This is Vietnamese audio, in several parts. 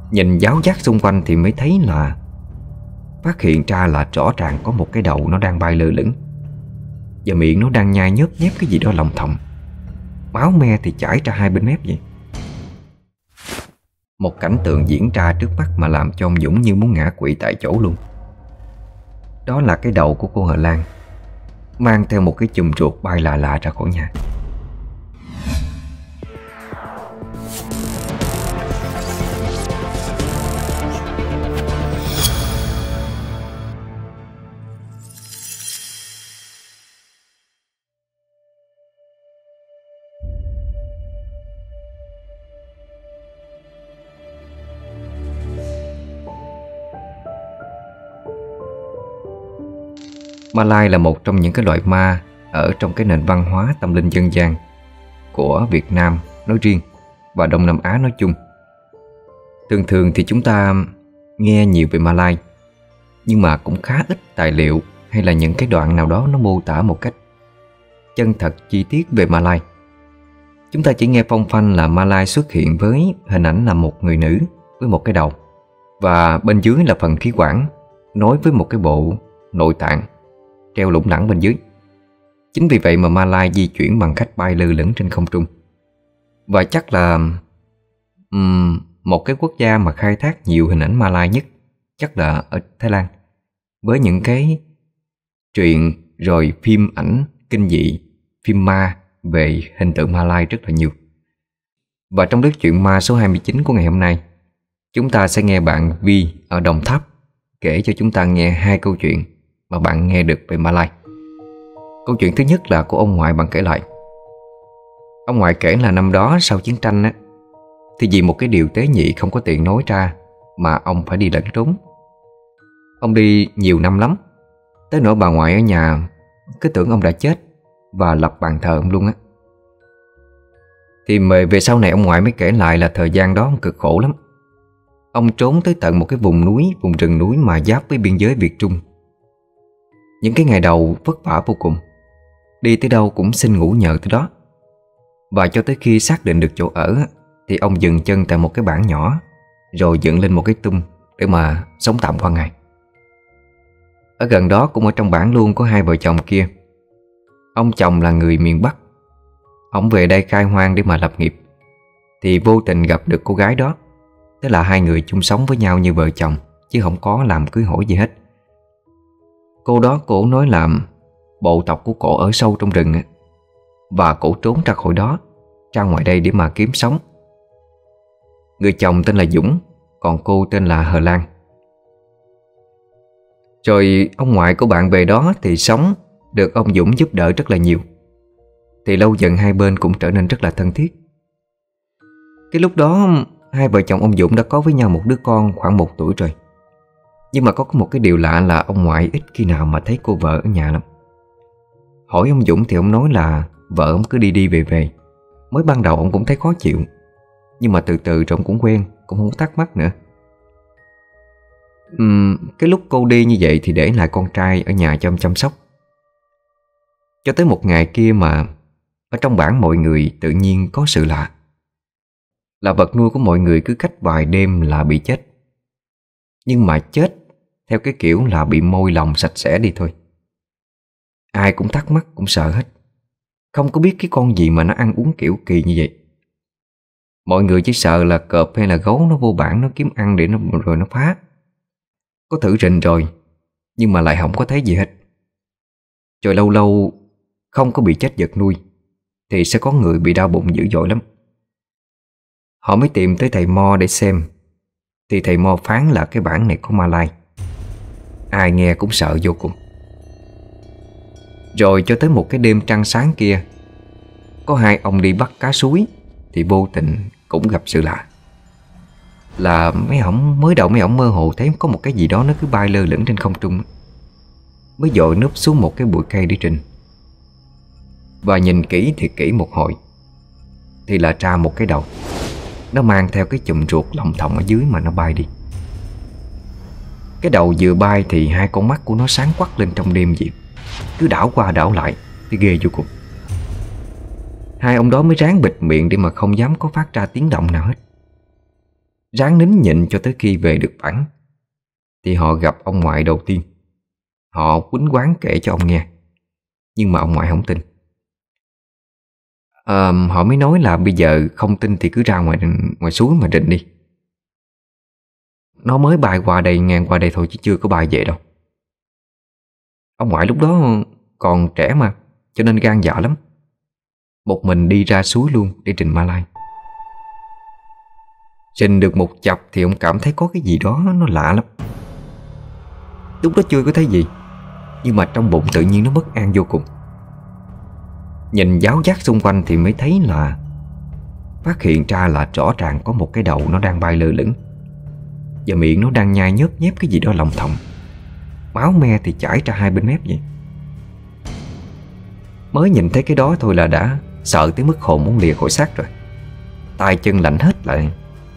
Nhìn giáo giác xung quanh thì mới thấy là phát hiện ra là rõ ràng có một cái đầu nó đang bay lơ lửng, và miệng nó đang nhai nhớp nhép cái gì đó lòng thòng. Máu me thì chảy ra hai bên mép vậy. Một cảnh tượng diễn ra trước mắt mà làm cho ông Dũng như muốn ngã quỵ tại chỗ luôn. Đó là cái đầu của cô Hờ Lan, mang theo một cái chùm ruột bay lạ lạ ra khỏi nhà. Ma Lai là một trong những cái loại ma ở trong cái nền văn hóa tâm linh dân gian của Việt Nam nói riêng và Đông Nam Á nói chung. Thường thường thì chúng ta nghe nhiều về Ma Lai, nhưng mà cũng khá ít tài liệu hay là những cái đoạn nào đó nó mô tả một cách chân thật chi tiết về Ma Lai. Chúng ta chỉ nghe phong phanh là Ma Lai xuất hiện với hình ảnh là một người nữ với một cái đầu, và bên dưới là phần khí quản nối với một cái bộ nội tạng treo lủng lẳng bên dưới. Chính vì vậy mà Ma Lai di chuyển bằng cách bay lơ lửng trên không trung. Và chắc là một cái quốc gia mà khai thác nhiều hình ảnh Ma Lai nhất chắc là ở Thái Lan, với những cái truyện rồi phim ảnh kinh dị, phim ma về hình tượng Ma Lai rất là nhiều. Và trong đứt chuyện ma số 29 của ngày hôm nay, chúng ta sẽ nghe bạn Vi ở Đồng Tháp kể cho chúng ta nghe hai câu chuyện mà bạn nghe được về Ma Lai. Câu chuyện thứ nhất là của ông ngoại bạn kể lại. Ông ngoại kể là năm đó sau chiến tranh á, thì vì một cái điều tế nhị không có tiền nói ra mà ông phải đi lẩn trốn. Ông đi nhiều năm lắm, tới nỗi bà ngoại ở nhà cứ tưởng ông đã chết và lập bàn thờ ông luôn á. Thì về sau này ông ngoại mới kể lại là thời gian đó ông cực khổ lắm. Ông trốn tới tận một cái vùng núi, vùng rừng núi mà giáp với biên giới Việt Trung. Những cái ngày đầu vất vả vô cùng, đi tới đâu cũng xin ngủ nhờ tới đó. Và cho tới khi xác định được chỗ ở thì ông dừng chân tại một cái bản nhỏ, rồi dựng lên một cái tum để mà sống tạm qua ngày. Ở gần đó cũng ở trong bản luôn có hai vợ chồng kia. Ông chồng là người miền Bắc, ông về đây khai hoang để mà lập nghiệp, thì vô tình gặp được cô gái đó. Thế là hai người chung sống với nhau như vợ chồng, chứ không có làm cưới hỏi gì hết. Cô đó cổ nói là bộ tộc của cổ ở sâu trong rừng, và cổ trốn ra khỏi đó, ra ngoài đây để mà kiếm sống. Người chồng tên là Dũng, còn cô tên là Hờ Lan. Rồi ông ngoại của bạn về đó thì sống được ông Dũng giúp đỡ rất là nhiều. Thì lâu dần hai bên cũng trở nên rất là thân thiết. Cái lúc đó hai vợ chồng ông Dũng đã có với nhau một đứa con khoảng 1 tuổi rồi. Nhưng mà có một cái điều lạ là ông ngoại ít khi nào mà thấy cô vợ ở nhà lắm. Hỏi ông Dũng thì ông nói là vợ ông cứ đi đi về về. Mới ban đầu ông cũng thấy khó chịu, nhưng mà từ từ rồi ông cũng quen, cũng không thắc mắc nữa. Cái lúc cô đi như vậy thì để lại con trai ở nhà cho ông chăm sóc. Cho tới một ngày kia mà ở trong bản mọi người tự nhiên có sự lạ, là vật nuôi của mọi người cứ cách vài đêm là bị chết. Nhưng mà chết theo cái kiểu là bị môi lòng sạch sẽ đi thôi. Ai cũng thắc mắc, cũng sợ hết. Không có biết cái con gì mà nó ăn uống kiểu kỳ như vậy. Mọi người chỉ sợ là cọp hay là gấu nó vô bản nó kiếm ăn để nó rồi nó phá. Có thử rình rồi, nhưng mà lại không có thấy gì hết. Rồi lâu lâu không có bị chết vật nuôi thì sẽ có người bị đau bụng dữ dội lắm. Họ mới tìm tới thầy Mo để xem, thì thầy Mo phán là cái bản này có ma lai. Ai nghe cũng sợ vô cùng. Rồi cho tới một cái đêm trăng sáng kia, có hai ông đi bắt cá suối thì vô tình cũng gặp sự lạ. Là mấy ổng mới đầu mấy ổng mơ hồ thấy có một cái gì đó nó cứ bay lơ lửng trên không trung. Mới dội núp xuống một cái bụi cây để trình. Và nhìn kỹ thì kỹ một hồi thì là ra một cái đầu. Nó mang theo cái chùm ruột lọng thòng ở dưới mà nó bay đi. Cái đầu vừa bay thì hai con mắt của nó sáng quắc lên trong đêm vậy, cứ đảo qua đảo lại, thì ghê vô cùng. Hai ông đó mới ráng bịt miệng để mà không dám có phát ra tiếng động nào hết. ráng nín nhịn cho tới khi về được bản. Thì họ gặp ông ngoại đầu tiên. Họ quýnh quán kể cho ông nghe, nhưng mà ông ngoại không tin. Họ mới nói là bây giờ không tin thì cứ ra ngoài suối mà rình đi. Nó mới bay qua đây, ngang qua đây thôi chứ chưa có bay về đâu. Ông ngoại lúc đó còn trẻ mà, cho nên gan dạ lắm. Một mình đi ra suối luôn để rình ma lai. Rình được một chập thì ông cảm thấy có cái gì đó nó lạ lắm. Lúc đó chưa có thấy gì, nhưng mà trong bụng tự nhiên nó bất an vô cùng. Nhìn giáo giác xung quanh thì mới thấy là phát hiện ra là rõ ràng có một cái đầu nó đang bay lơ lửng, và miệng nó đang nhai nhớp nhép cái gì đó lồng thòng. Máu me thì chảy ra hai bên mép vậy. Mới nhìn thấy cái đó thôi là đã sợ tới mức hồn muốn lìa khỏi xác rồi. tay chân lạnh hết lại.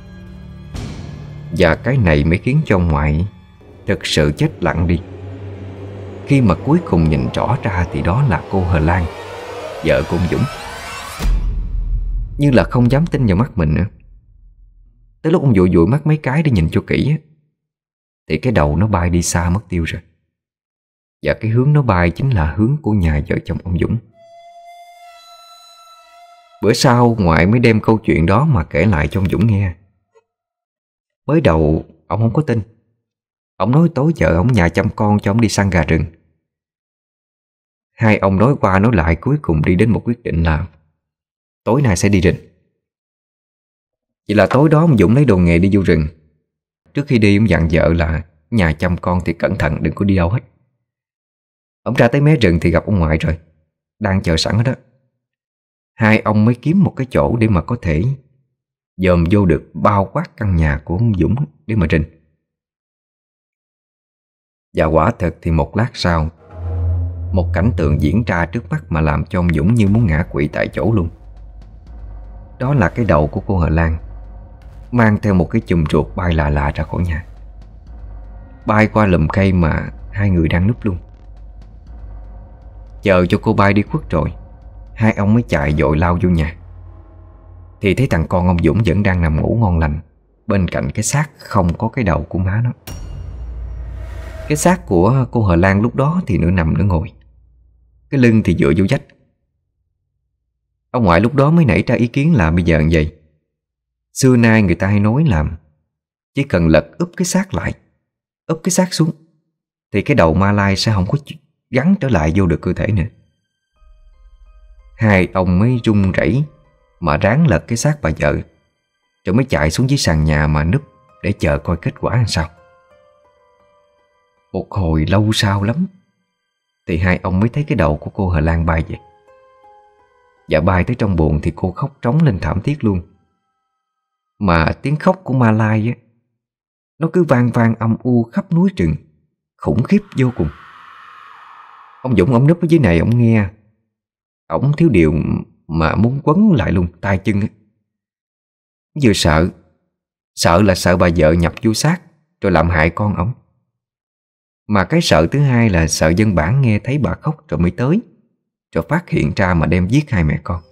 Và cái này mới khiến cho ông ngoại thực sự chết lặng đi. Khi mà cuối cùng nhìn rõ ra thì đó là cô Hờ Lan, vợ của ông Dũng. Như là không dám tin vào mắt mình nữa. Tới lúc ông dụi dụi mắt mấy cái để nhìn cho kỹ thì cái đầu nó bay đi xa mất tiêu rồi. Và cái hướng nó bay chính là hướng của nhà vợ chồng ông Dũng. Bữa sau ngoại mới đem câu chuyện đó mà kể lại cho ông Dũng nghe. Mới đầu ông không có tin. Ông nói tối vợ ông nhà chăm con cho ông đi săn gà rừng. Hai ông nói qua nói lại cuối cùng đi đến một quyết định là tối nay sẽ đi rừng. Vậy là tối đó ông Dũng lấy đồ nghề đi vô rừng. Trước khi đi ông dặn vợ là nhà chăm con thì cẩn thận đừng có đi đâu hết. Ông ra tới mé rừng thì gặp ông ngoại rồi, đang chờ sẵn ở đó. Hai ông mới kiếm một cái chỗ để mà có thể dòm vô được bao quát căn nhà của ông Dũng để mà rình. Và quả thật thì một lát sau, một cảnh tượng diễn ra trước mắt mà làm cho ông Dũng như muốn ngã quỵ tại chỗ luôn. Đó là cái đầu của cô Hờ Lan mang theo một cái chùm ruột bay lạ lạ ra khỏi nhà, bay qua lùm cây mà hai người đang núp luôn. Chờ cho cô bay đi khuất rồi, hai ông mới chạy vội lao vô nhà. Thì thấy thằng con ông Dũng vẫn đang nằm ngủ ngon lành bên cạnh cái xác không có cái đầu của má nó. Cái xác của cô Hờ Lan lúc đó thì nửa nằm nửa ngồi, cái lưng thì dựa vô vách. Ông ngoại lúc đó mới nảy ra ý kiến là bây giờ như vậy. Xưa nay người ta hay nói là chỉ cần lật úp cái xác lại, úp cái xác xuống thì cái đầu ma lai sẽ không có gắn trở lại vô được cơ thể nữa. Hai ông mới run rẩy mà ráng lật cái xác bà vợ, rồi mới chạy xuống dưới sàn nhà mà núp để chờ coi kết quả làm sao. Một hồi lâu sau lắm thì hai ông mới thấy cái đầu của cô Hờ Lan bay về. Và bay tới trong buồng thì cô khóc trống lên thảm thiết luôn. Mà tiếng khóc của ma lai á, nó cứ vang vang âm u khắp núi rừng, khủng khiếp vô cùng. Ông Dũng ông núp ở dưới này ông nghe, ông thiếu điều mà muốn quấn lại luôn tay chân á. Vừa sợ là sợ bà vợ nhập vô xác rồi làm hại con ông. Mà cái sợ thứ hai là sợ dân bản nghe thấy bà khóc rồi mới tới, rồi phát hiện ra mà đem giết hai mẹ con.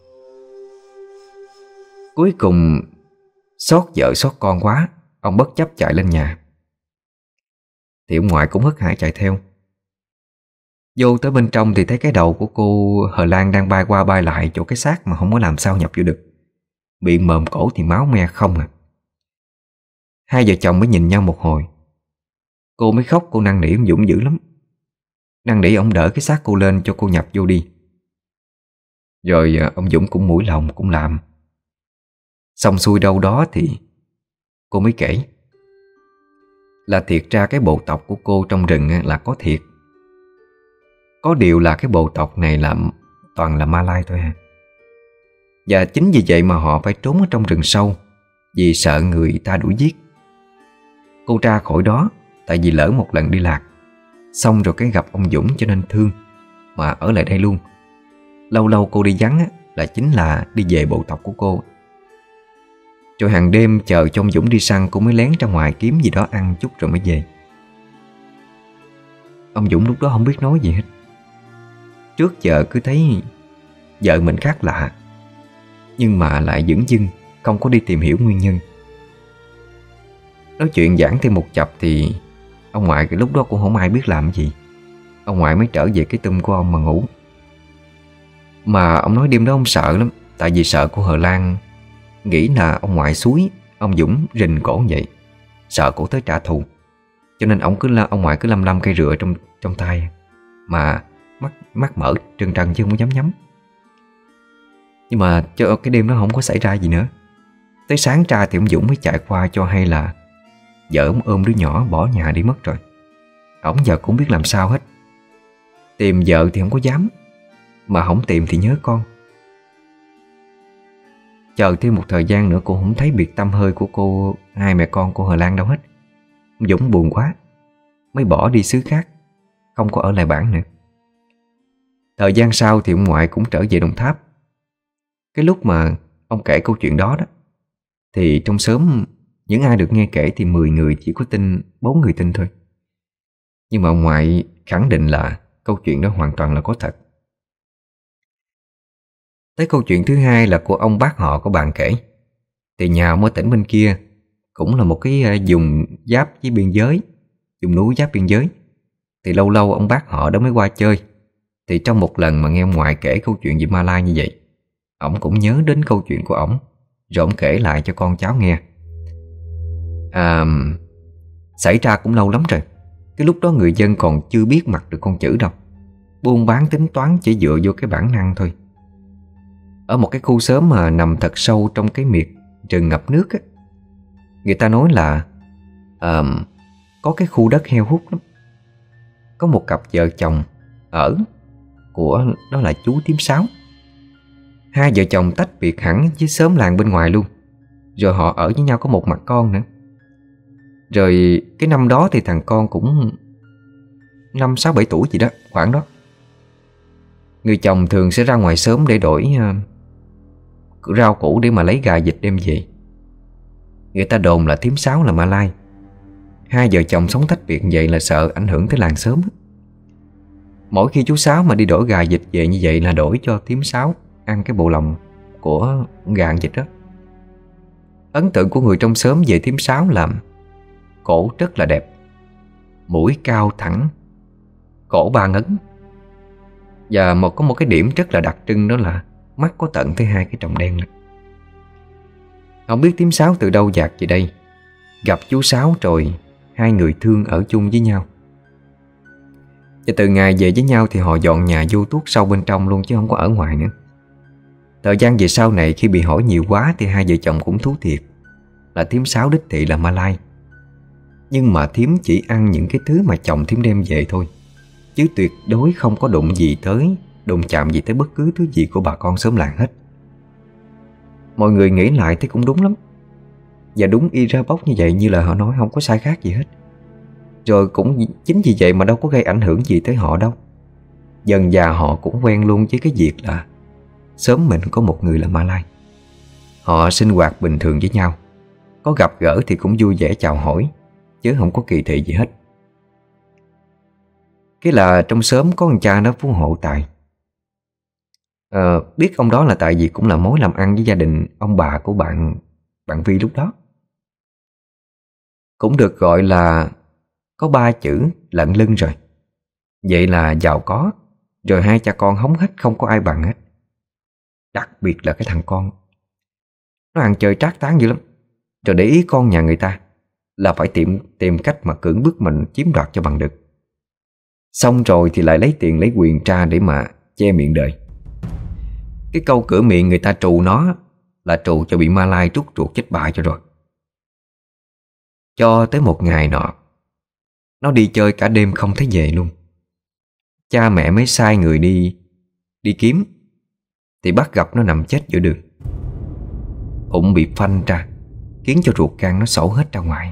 Cuối cùng xót vợ xót con quá, ông bất chấp chạy lên nhà. Thì ông ngoại cũng hớt hải chạy theo. Vô tới bên trong thì thấy cái đầu của cô Hờ Lan đang bay qua bay lại chỗ cái xác mà không có làm sao nhập vô được. Miệng mồm cổ thì máu me không à. Hai vợ chồng mới nhìn nhau một hồi. Cô mới khóc, cô năn nỉ ông Dũng dữ lắm. Năn nỉ ông đỡ cái xác cô lên cho cô nhập vô đi. Rồi ông Dũng cũng mũi lòng cũng làm. Xong xuôi đâu đó thì cô mới kể là thiệt ra cái bộ tộc của cô trong rừng là có thiệt. Có điều là cái bộ tộc này là toàn là Ma Lai thôi ha. Và chính vì vậy mà họ phải trốn ở trong rừng sâu, vì sợ người ta đuổi giết. Cô ra khỏi đó tại vì lỡ một lần đi lạc, xong rồi cái gặp ông Dũng cho nên thương mà ở lại đây luôn. Lâu lâu cô đi vắng là chính là đi về bộ tộc của cô. Rồi hàng đêm chờ cho ông Dũng đi săn, cô mới lén ra ngoài kiếm gì đó ăn chút rồi mới về. Ông Dũng lúc đó không biết nói gì hết. Trước giờ cứ thấy vợ mình khác lạ, nhưng mà lại dửng dưng không có đi tìm hiểu nguyên nhân. Nói chuyện giảng thêm một chập thì ông ngoại cái lúc đó cũng không ai biết làm gì. Ông ngoại mới trở về cái tum của ông mà ngủ. Mà ông nói đêm đó ông sợ lắm. Tại vì sợ cô Hờ Lan nghĩ là ông ngoại xúi ông Dũng rình cổ vậy, sợ cổ tới trả thù. Cho nên ông ngoại cứ lăm cây rựa trong tay, mà mắt mở trân trân chứ không có dám nhắm. Nhưng mà cho cái đêm đó không có xảy ra gì nữa. Tới sáng ra thì ông Dũng mới chạy qua cho hay là vợ ông ôm đứa nhỏ bỏ nhà đi mất rồi. Ổng giờ cũng biết làm sao hết. Tìm vợ thì không có dám, mà không tìm thì nhớ con. Chờ thêm một thời gian nữa cô không thấy biệt tăm hơi của hai mẹ con cô Hờ Lan đâu hết. Ông Dũng buồn quá mới bỏ đi xứ khác, không có ở lại bản nữa. Thời gian sau thì ông ngoại cũng trở về Đồng Tháp. Cái lúc mà ông kể câu chuyện đó thì trong xóm những ai được nghe kể thì 10 người chỉ có tin 4 người tin thôi. Nhưng mà ông ngoại khẳng định là câu chuyện đó hoàn toàn là có thật. Tới câu chuyện thứ hai là của ông bác họ của bạn kể. Thì nhà ông ở tỉnh bên kia cũng là một cái vùng giáp với biên giới, vùng núi giáp biên giới. Thì lâu lâu ông bác họ đó mới qua chơi. Thì trong một lần mà nghe ông ngoại kể câu chuyện về Ma Lai như vậy, ổng cũng nhớ đến câu chuyện của ổng, rồi ổng kể lại cho con cháu nghe. Xảy ra cũng lâu lắm rồi. Cái lúc đó người dân còn chưa biết mặt được con chữ đâu. Buôn bán tính toán chỉ dựa vô cái bản năng thôi. Ở một cái khu xóm mà nằm thật sâu trong cái miệt rừng ngập nước á, người ta nói là có cái khu đất heo hút lắm. Có một cặp vợ chồng ở của đó là chú Tím Sáo. Hai vợ chồng tách biệt hẳn với xóm làng bên ngoài luôn. Rồi họ ở với nhau có một mặt con nữa. Rồi cái năm đó thì thằng con cũng 5, 6, 7 tuổi gì đó, khoảng đó. Người chồng thường sẽ ra ngoài xóm để đổi rau củ để mà lấy gà vịt đem về. Người ta đồn là Thím Sáo là Ma Lai. Hai vợ chồng sống tách biệt vậy là sợ ảnh hưởng tới làng xóm. Mỗi khi chú Sáu mà đi đổi gà vịt về như vậy là đổi cho Thím Sáo ăn cái bộ lòng của gà vịt đó. Ấn tượng của người trong xóm về Thím Sáo là cổ rất là đẹp, mũi cao thẳng, cổ 3 ngấn. Và có một cái điểm rất là đặc trưng, đó là mắt có tận tới 2 cái tròng đen này. Không biết Thím Sáo từ đâu dạt về đây, gặp chú Sáu rồi hai người thương ở chung với nhau. Và từ ngày về với nhau thì họ dọn nhà vô tuốt sâu bên trong luôn chứ không có ở ngoài nữa. Thời gian về sau này khi bị hỏi nhiều quá thì hai vợ chồng cũng thú thiệt là Thím Sáo đích thị là Ma Lai. Nhưng mà Thím chỉ ăn những cái thứ mà chồng Thím đem về thôi, chứ tuyệt đối không có đụng chạm gì tới bất cứ thứ gì của bà con xóm làng hết. Mọi người nghĩ lại thấy cũng đúng lắm. Và đúng y ra bóc như vậy, như là họ nói, không có sai khác gì hết. Rồi cũng chính vì vậy mà đâu có gây ảnh hưởng gì tới họ đâu. Dần dà họ cũng quen luôn với cái việc là xóm mình có một người là Ma Lai. Họ sinh hoạt bình thường với nhau, có gặp gỡ thì cũng vui vẻ chào hỏi, chứ không có kỳ thị gì hết. Cái là trong xóm có con cha nó phú hộ Tài. Biết ông đó là tại vì cũng là mối làm ăn với gia đình ông bà của bạn Vi lúc đó. Cũng được gọi là có 3 chữ lận lưng rồi. Vậy là giàu có. Rồi hai cha con hống hách không có ai bằng hết. Đặc biệt là cái thằng con, nó ăn chơi trác tán dữ lắm. Rồi để ý con nhà người ta là phải tìm cách mà cưỡng bức mình chiếm đoạt cho bằng được. Xong rồi thì lại lấy tiền lấy quyền tra để mà che miệng đời. Cái câu cửa miệng người ta trù nó là trù cho bị Ma Lai trút ruột chết bại cho rồi. Cho tới một ngày nọ, nó đi chơi cả đêm không thấy về luôn. Cha mẹ mới sai người đi kiếm, thì bắt gặp nó nằm chết giữa đường. Bụng bị phanh ra, khiến cho ruột gan nó sổ hết ra ngoài.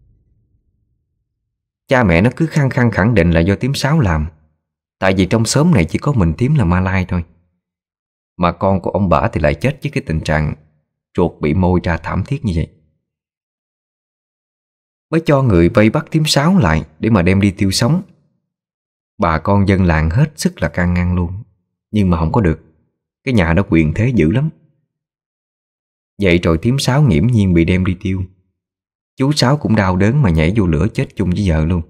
Cha mẹ nó cứ khăng khăng khẳng định là do Thím Sáo làm, tại vì trong xóm này chỉ có mình Thím là Ma Lai thôi. Mà con của ông bả thì lại chết với cái tình trạng ruột bị môi ra thảm thiết như vậy. Mới cho người vây bắt Thím Sáo lại để mà đem đi tiêu sống. Bà con dân làng hết sức là can ngăn luôn, nhưng mà không có được. Cái nhà đó quyền thế dữ lắm. Vậy rồi Thím Sáo nghiễm nhiên bị đem đi tiêu. Chú Sáu cũng đau đớn mà nhảy vô lửa chết chung với vợ luôn.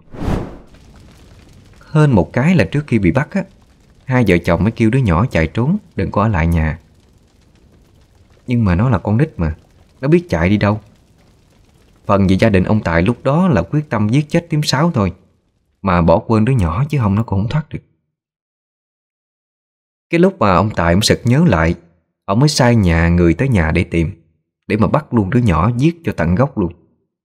Hơn một cái là trước khi bị bắt á, hai vợ chồng mới kêu đứa nhỏ chạy trốn, đừng có ở lại nhà. Nhưng mà nó là con nít mà, nó biết chạy đi đâu. Phần vì gia đình ông Tài lúc đó là quyết tâm giết chết thím Sáu thôi, mà bỏ quên đứa nhỏ chứ không nó cũng không thoát được. Cái lúc mà ông Tài ông sực nhớ lại, ông mới sai nhà người tới nhà để tìm, để mà bắt luôn đứa nhỏ giết cho tận gốc luôn.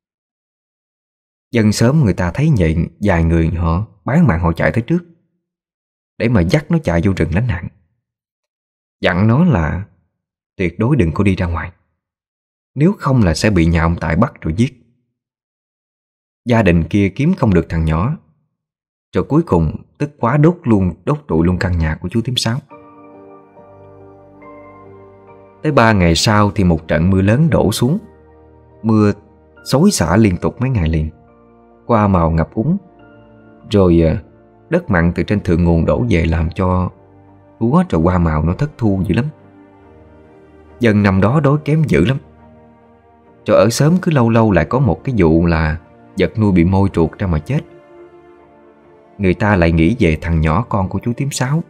Dân sớm người ta thấy vậy, vài người họ bán mạng họ chạy tới trước, để mà dắt nó chạy vô rừng lánh nạn. Dặn nó là tuyệt đối đừng có đi ra ngoài, nếu không là sẽ bị nhà ông Tài bắt rồi giết. Gia đình kia kiếm không được thằng nhỏ, rồi cuối cùng tức quá đốt trụi luôn căn nhà của chú thím Sáu. Tới 3 ngày sau thì một trận mưa lớn đổ xuống. Mưa xối xả liên tục mấy ngày liền, hoa màu ngập úng. Rồi đất mặn từ trên thượng nguồn đổ về làm cho lúa rồi hoa màu nó thất thu dữ lắm. Dân năm đó đói kém dữ lắm. Rồi ở xóm cứ lâu lâu lại có một cái vụ là vật nuôi bị môi truột ra mà chết. Người ta lại nghĩ về thằng nhỏ con của chú thím Sáu.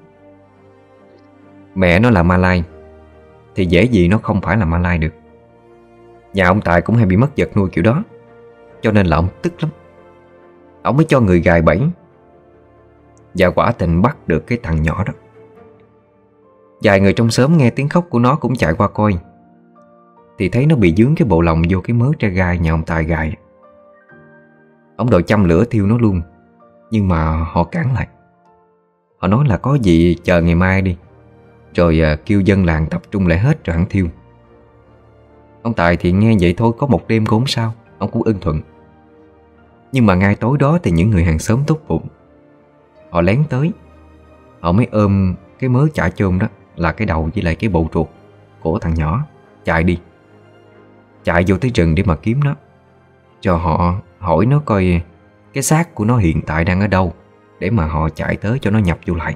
Mẹ nó là Malay thì dễ gì nó không phải là Malay được. Nhà ông Tài cũng hay bị mất vật nuôi kiểu đó, cho nên là ông tức lắm. Ông mới cho người gài bẫy, và quả tình bắt được cái thằng nhỏ đó. Vài người trong xóm nghe tiếng khóc của nó cũng chạy qua coi, thì thấy nó bị dướng cái bộ lòng vô cái mớ tre gai nhà ông Tài gài. Ông đòi châm lửa thiêu nó luôn, nhưng mà họ cản lại. Họ nói là có gì chờ ngày mai đi, rồi kêu dân làng tập trung lại hết rồi hẳn thiêu. Ông Tài thì nghe vậy thôi, có một đêm cũng không sao, ông cũng ưng thuận. Nhưng mà ngay tối đó thì những người hàng xóm tốt bụng, họ lén tới. Họ mới ôm cái mớ chả chôm đó, là cái đầu với lại cái bộ ruột của thằng nhỏ, chạy đi. Chạy vô tới rừng để mà kiếm nó, cho họ hỏi nó coi cái xác của nó hiện tại đang ở đâu, để mà họ chạy tới cho nó nhập vô lại.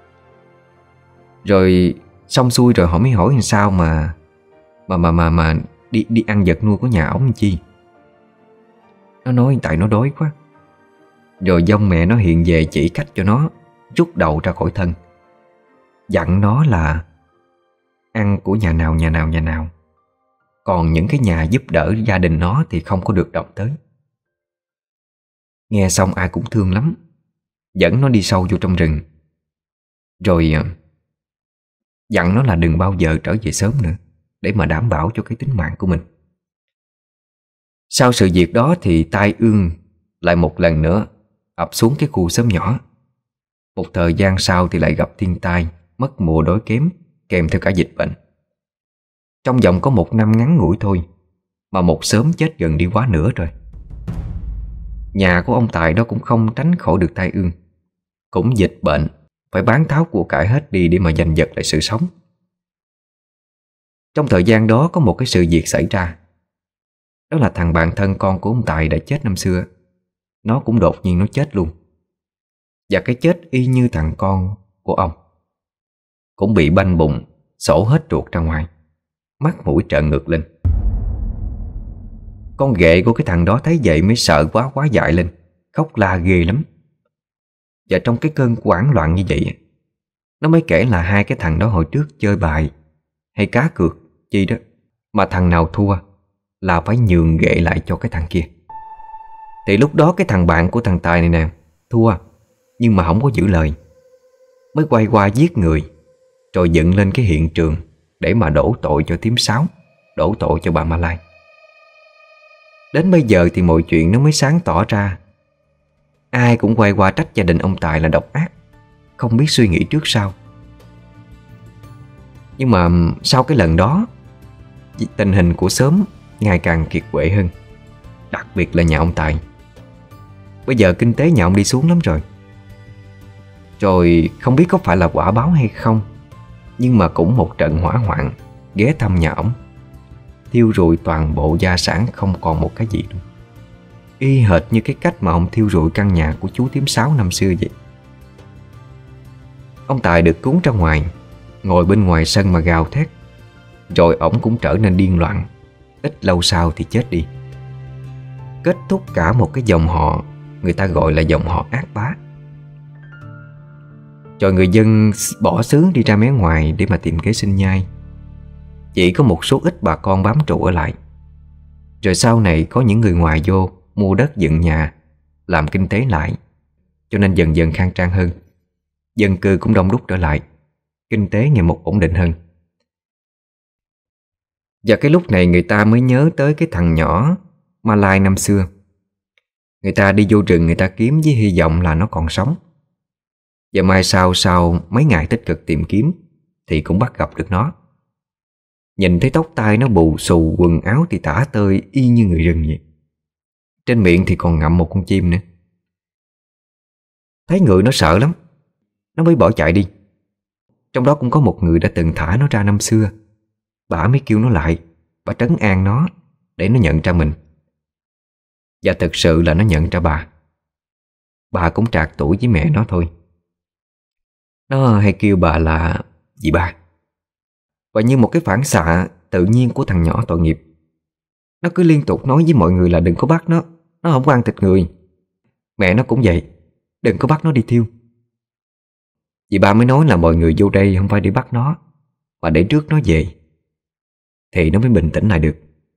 Rồi xong xuôi rồi họ mới hỏi làm sao mà đi ăn vật nuôi của nhà ổng làm chi. Nó nói tại nó đói quá. Rồi dông mẹ nó hiện về chỉ cách cho nó rút đầu ra khỏi thân, dặn nó là ăn của nhà nào, còn những cái nhà giúp đỡ gia đình nó thì không có được động tới. Nghe xong ai cũng thương lắm, dẫn nó đi sâu vô trong rừng. Rồi dặn nó là đừng bao giờ trở về sớm nữa, để mà đảm bảo cho cái tính mạng của mình. Sau sự việc đó thì tai ương lại một lần nữa ập xuống cái khu xóm nhỏ. Một thời gian sau thì lại gặp thiên tai, mất mùa đói kém, kèm theo cả dịch bệnh. Trong vòng có 1 năm ngắn ngủi thôi mà một xóm chết gần đi quá nửa rồi. Nhà của ông Tài đó cũng không tránh khỏi được tai ương, cũng dịch bệnh, phải bán tháo của cải hết đi để mà giành giật lại sự sống. Trong thời gian đó có một cái sự việc xảy ra. Đó là thằng bạn thân con của ông Tài đã chết năm xưa, nó cũng đột nhiên nó chết luôn. Và cái chết y như thằng con của ông, cũng bị banh bụng, sổ hết ruột ra ngoài, mắt mũi trợn ngược lên. Con ghệ của cái thằng đó thấy vậy mới sợ quá dại lên, khóc la ghê lắm. Và trong cái cơn hoảng loạn như vậy, nó mới kể là hai cái thằng đó hồi trước chơi bài hay cá cược chi đó, mà thằng nào thua là phải nhường ghệ lại cho cái thằng kia. Thì lúc đó cái thằng bạn của thằng Tài này nè thua, nhưng mà không có giữ lời, mới quay qua giết người, rồi dựng lên cái hiện trường để mà đổ tội cho thím Sáu, đổ tội cho bà Malay. Đến bây giờ thì mọi chuyện nó mới sáng tỏ ra. Ai cũng quay qua trách gia đình ông Tài là độc ác, không biết suy nghĩ trước sau. Nhưng mà sau cái lần đó, tình hình của xóm ngày càng kiệt quệ hơn, đặc biệt là nhà ông Tài. Bây giờ kinh tế nhà ông đi xuống lắm rồi. Rồi không biết có phải là quả báo hay không, nhưng mà cũng một trận hỏa hoạn ghé thăm nhà ổng, thiêu rụi toàn bộ gia sản không còn một cái gì luôn. Y hệt như cái cách mà ông thiêu rụi căn nhà của chú thím Sáu năm xưa vậy. Ông Tài được cuốn ra ngoài, ngồi bên ngoài sân mà gào thét. Rồi ổng cũng trở nên điên loạn, ít lâu sau thì chết đi. kết thúc cả một cái dòng họ người ta gọi là dòng họ ác bá. Rồi người dân bỏ xứ đi ra mé ngoài để mà tìm kế sinh nhai. Chỉ có một số ít bà con bám trụ ở lại. Rồi sau này có những người ngoài vô mua đất dựng nhà, làm kinh tế lại, cho nên dần dần khang trang hơn. Dân cư cũng đông đúc trở lại, kinh tế ngày một ổn định hơn. Và cái lúc này người ta mới nhớ tới cái thằng nhỏ Malai năm xưa. Người ta đi vô rừng người ta kiếm với hy vọng là nó còn sống. Và mai sau mấy ngày tích cực tìm kiếm thì cũng bắt gặp được nó. Nhìn thấy tóc tai nó bù xù, quần áo thì tả tơi y như người rừng vậy. Trên miệng thì còn ngậm một con chim nữa. Thấy người nó sợ lắm, nó mới bỏ chạy đi. Trong đó cũng có một người đã từng thả nó ra năm xưa. Bả mới kêu nó lại, bả trấn an nó để nó nhận ra mình. Và thực sự là nó nhận ra bà. Bà cũng trạc tuổi với mẹ nó thôi. Nó hay kêu bà là dì ba. Và như một cái phản xạ tự nhiên của thằng nhỏ tội nghiệp, nó cứ liên tục nói với mọi người là đừng có bắt nó không có ăn thịt người. Mẹ nó cũng vậy, đừng có bắt nó đi thiêu. Dì ba mới nói là mọi người vô đây không phải để bắt nó, mà để rước nó về, thì nó mới bình tĩnh lại được.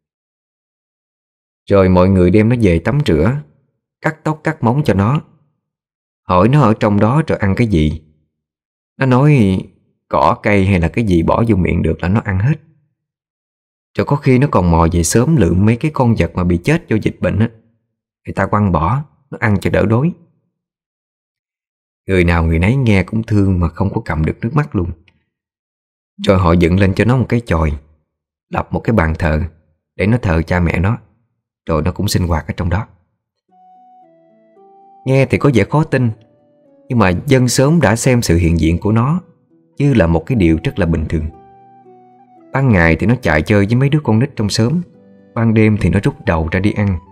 Rồi mọi người đem nó về tắm rửa, cắt tóc cắt móng cho nó, hỏi nó ở trong đó rồi ăn cái gì. Nó nói cỏ cây hay là cái gì bỏ vô miệng được là nó ăn hết. Rồi có khi nó còn mò về sớm lượm mấy cái con vật mà bị chết do dịch bệnh á, người ta quăng bỏ, nó ăn cho đỡ đói. Người nào người nấy nghe cũng thương mà không có cầm được nước mắt luôn. Rồi họ dựng lên cho nó một cái chòi, lập một cái bàn thờ để nó thờ cha mẹ nó, rồi nó cũng sinh hoạt ở trong đó. Nghe thì có vẻ khó tin, nhưng mà dân xóm đã xem sự hiện diện của nó như là một cái điều rất là bình thường. Ban ngày thì nó chạy chơi với mấy đứa con nít trong xóm, ban đêm thì nó rút đầu ra đi ăn.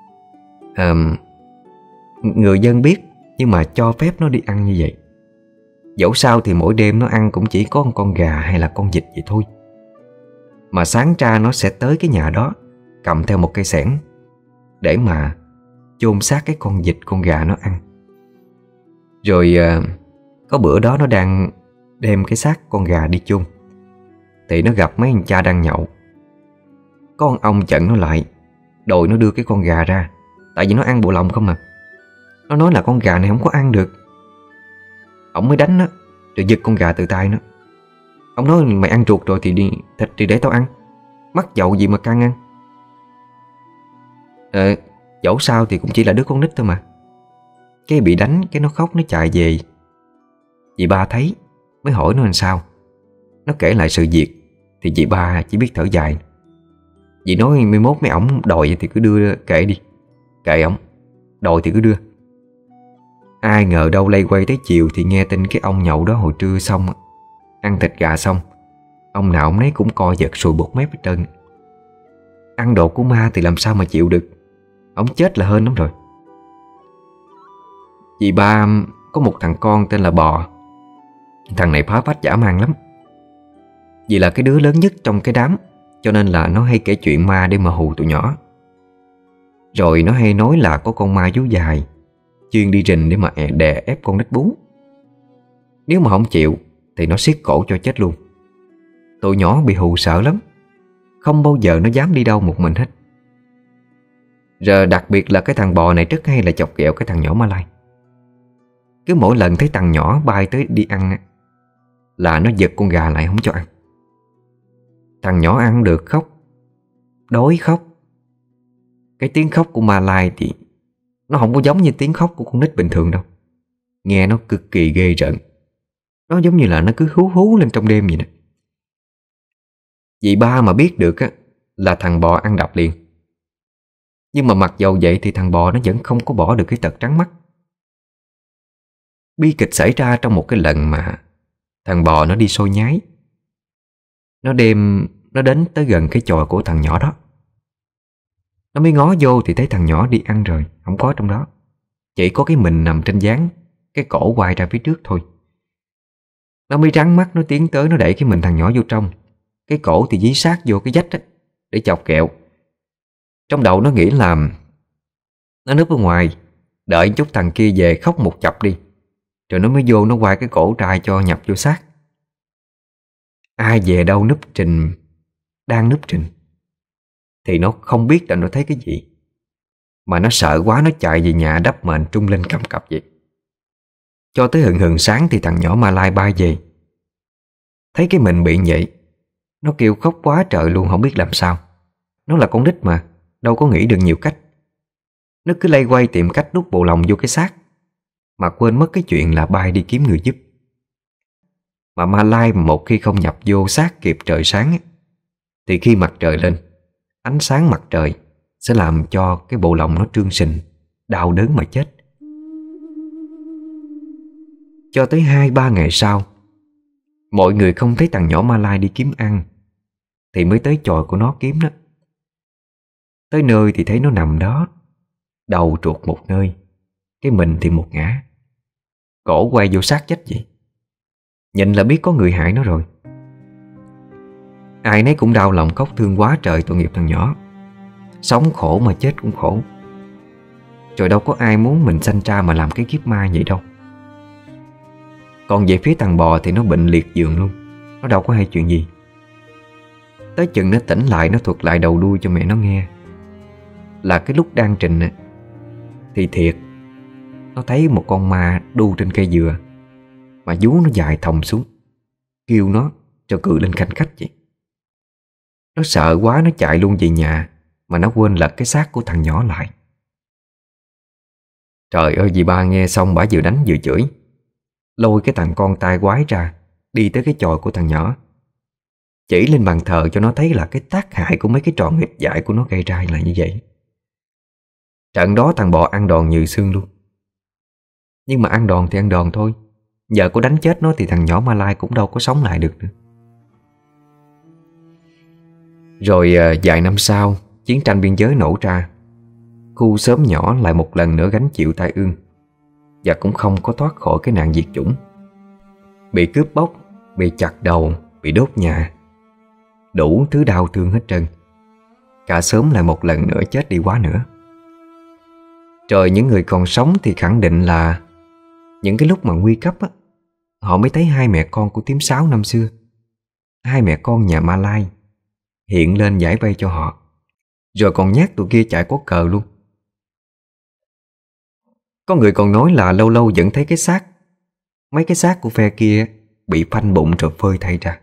Người dân biết, nhưng mà cho phép nó đi ăn như vậy. Dẫu sao thì mỗi đêm nó ăn cũng chỉ có một con gà hay là con vịt vậy thôi. Mà sáng ra nó sẽ tới cái nhà đó, cầm theo một cây xẻng để mà chôn xác cái con vịt con gà nó ăn. Rồi có bữa đó nó đang đem cái xác con gà đi chôn, thì nó gặp mấy anh cha đang nhậu. Có ông chặn nó lại, đòi nó đưa cái con gà ra, tại vì nó ăn bộ lòng không à. Nó nói là con gà này không có ăn được. Ông mới đánh nó, rồi giật con gà từ tay nó. Ông nói mày ăn ruột rồi thì đi thịt thì để tao ăn, mắc dậu gì mà căng ăn. Dẫu sao thì cũng chỉ là đứa con nít thôi mà. Cái bị đánh, cái nó khóc nó chạy về. Dì ba thấy mới hỏi nó làm sao. Nó kể lại sự việc thì dì ba chỉ biết thở dài. Dì nói 11 mấy ổng đòi thì cứ đưa kệ đi, kệ ổng, đòi thì cứ đưa. Ai ngờ đâu lây quay tới chiều thì nghe tin cái ông nhậu đó hồi trưa xong, ăn thịt gà xong, ông nào ông nấy cũng co giật sùi bọt mép hết trơn. Ăn đồ của ma thì làm sao mà chịu được. Ông chết là hên lắm rồi. Dì ba có một thằng con tên là Bò. Thằng này phá phách dã man lắm. Vì là cái đứa lớn nhất trong cái đám, cho nên là nó hay kể chuyện ma để mà hù tụi nhỏ. Rồi nó hay nói là có con ma vú dài chuyên đi rình để mà đè ép con nít bú. Nếu mà không chịu thì nó siết cổ cho chết luôn. Tụi nhỏ bị hù sợ lắm, không bao giờ nó dám đi đâu một mình hết. Giờ đặc biệt là cái thằng Bò này rất hay là chọc ghẹo cái thằng nhỏ Malai. Cứ mỗi lần thấy thằng nhỏ bay tới đi ăn là nó giật con gà lại không cho ăn. Thằng nhỏ ăn được khóc, đói khóc. Cái tiếng khóc của Malai thì nó không có giống như tiếng khóc của con nít bình thường đâu. Nghe nó cực kỳ ghê rợn. Nó giống như là nó cứ hú hú lên trong đêm vậy nè. Dì ba mà biết được á là thằng Bò ăn đập liền. Nhưng mà mặc dầu vậy thì thằng Bò nó vẫn không có bỏ được cái tật trắng mắt. Bi kịch xảy ra trong một cái lần mà thằng Bò nó đi xôi nhái. Nó đến tới gần cái chòi của thằng nhỏ đó. Nó mới ngó vô thì thấy thằng nhỏ đi ăn rồi, không có trong đó. Chỉ có cái mình nằm trên gián, cái cổ quay ra phía trước thôi. Nó mới rắn mắt nó tiến tới, nó đẩy cái mình thằng nhỏ vô trong. Cái cổ thì dí sát vô cái vách á, để chọc kẹo. Trong đầu nó nghĩ là Nó núp ở ngoài, đợi chút thằng kia về khóc một chập đi, rồi nó mới vô nó quay cái cổ trai cho nhập vô xác. Ai về đâu núp trình, đang núp trình, thì nó không biết là nó thấy cái gì, mà nó sợ quá nó chạy về nhà đắp mền trung lên cầm cập vậy. Cho tới hừng hừng sáng thì thằng nhỏ Malai bay về. Thấy cái mình bị vậy, nó kêu khóc quá trời luôn, không biết làm sao. Nó là con nít mà, đâu có nghĩ được nhiều cách. Nó cứ lay quay tìm cách đút bộ lòng vô cái xác, mà quên mất cái chuyện là bay đi kiếm người giúp. Mà Malai một khi không nhập vô xác kịp trời sáng thì khi mặt trời lên, ánh sáng mặt trời sẽ làm cho cái bộ lòng nó trương sình, đau đớn mà chết. Cho tới 2-3 ngày sau, mọi người không thấy thằng nhỏ Malai đi kiếm ăn, thì mới tới chòi của nó kiếm đó. Tới nơi thì thấy nó nằm đó, đầu truột một nơi, cái mình thì một ngã, cổ quay vô xác chết vậy. Nhìn là biết có người hại nó rồi. Ai nấy cũng đau lòng khóc thương quá trời tội nghiệp thằng nhỏ. Sống khổ mà chết cũng khổ. Rồi đâu có ai muốn mình sanh ra mà làm cái kiếp ma vậy đâu. Còn về phía thằng bò thì nó bệnh liệt giường luôn, nó đâu có hay chuyện gì. Tới chừng nó tỉnh lại, nó thuật lại đầu đuôi cho mẹ nó nghe. Là cái lúc đang trình thì thiệt, nó thấy một con ma đu trên cây dừa, mà vú nó dài thòng xuống, kêu nó cho cự lên khanh khách vậy. Nó sợ quá nó chạy luôn về nhà, mà nó quên lật cái xác của thằng nhỏ lại. Trời ơi, dì ba nghe xong bả vừa đánh vừa chửi, lôi cái thằng con tai quái ra, đi tới cái chòi của thằng nhỏ, chỉ lên bàn thờ cho nó thấy là cái tác hại của mấy cái trò nghịch dại của nó gây ra là như vậy. Trận đó thằng bò ăn đòn như xương luôn. Nhưng mà ăn đòn thì ăn đòn thôi, giờ có đánh chết nó thì thằng nhỏ Malai cũng đâu có sống lại được nữa. Rồi vài năm sau, chiến tranh biên giới nổ ra. Khu xóm nhỏ lại một lần nữa gánh chịu tai ương, và cũng không có thoát khỏi cái nạn diệt chủng. Bị cướp bóc, bị chặt đầu, bị đốt nhà, đủ thứ đau thương hết trơn. Cả xóm lại một lần nữa chết đi quá nữa. Trời, những người còn sống thì khẳng định là những cái lúc mà nguy cấp á, họ mới thấy hai mẹ con của Tím Sáu năm xưa, hai mẹ con nhà Malai hiện lên giải vây cho họ, rồi còn nhát tụi kia chạy có cờ luôn. Có người còn nói là lâu lâu vẫn thấy cái xác, mấy cái xác của phe kia bị phanh bụng rồi phơi thay ra.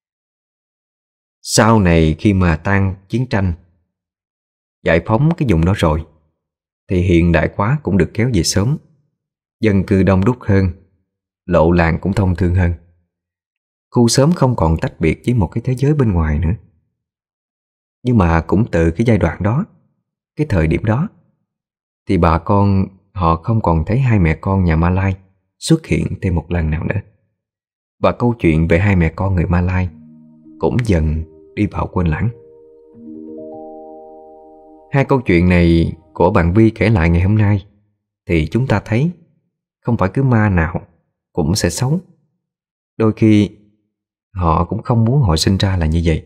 Sau này khi mà tan chiến tranh, giải phóng cái vùng đó rồi, thì hiện đại quá cũng được kéo về sớm, dân cư đông đúc hơn, lộ làng cũng thông thương hơn. Khu xóm không còn tách biệt với một cái thế giới bên ngoài nữa. Nhưng mà cũng từ cái giai đoạn đó, cái thời điểm đó, thì bà con họ không còn thấy hai mẹ con nhà Malai xuất hiện thêm một lần nào nữa. Và câu chuyện về hai mẹ con người Malai cũng dần đi vào quên lãng. Hai câu chuyện này của bạn Vi kể lại ngày hôm nay thì chúng ta thấy không phải cứ ma nào cũng sẽ xấu. Đôi khi họ cũng không muốn họ sinh ra là như vậy.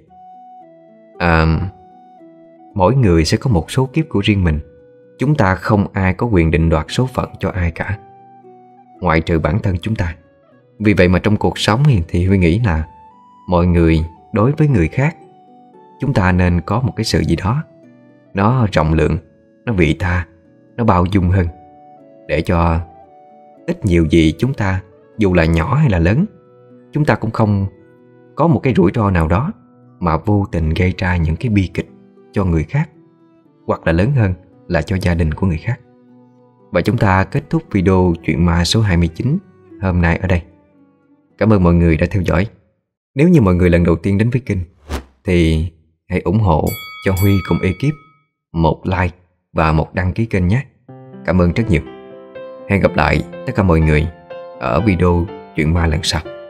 Mỗi người sẽ có một số kiếp của riêng mình. Chúng ta không ai có quyền định đoạt số phận cho ai cả, ngoại trừ bản thân chúng ta. Vì vậy mà trong cuộc sống thì Huy nghĩ là mọi người đối với người khác, chúng ta nên có một cái sự gì đó nó rộng lượng, nó vị tha, nó bao dung hơn, để cho ít nhiều gì chúng ta, dù là nhỏ hay là lớn, chúng ta cũng không có một cái rủi ro nào đó mà vô tình gây ra những cái bi kịch cho người khác, hoặc là lớn hơn là cho gia đình của người khác. Và chúng ta kết thúc video chuyện ma số 29 hôm nay ở đây. Cảm ơn mọi người đã theo dõi. Nếu như mọi người lần đầu tiên đến với kênh thì hãy ủng hộ cho Huy cùng ekip một like và một đăng ký kênh nhé. Cảm ơn rất nhiều. Hẹn gặp lại tất cả mọi người ở video chuyện ma lần sau.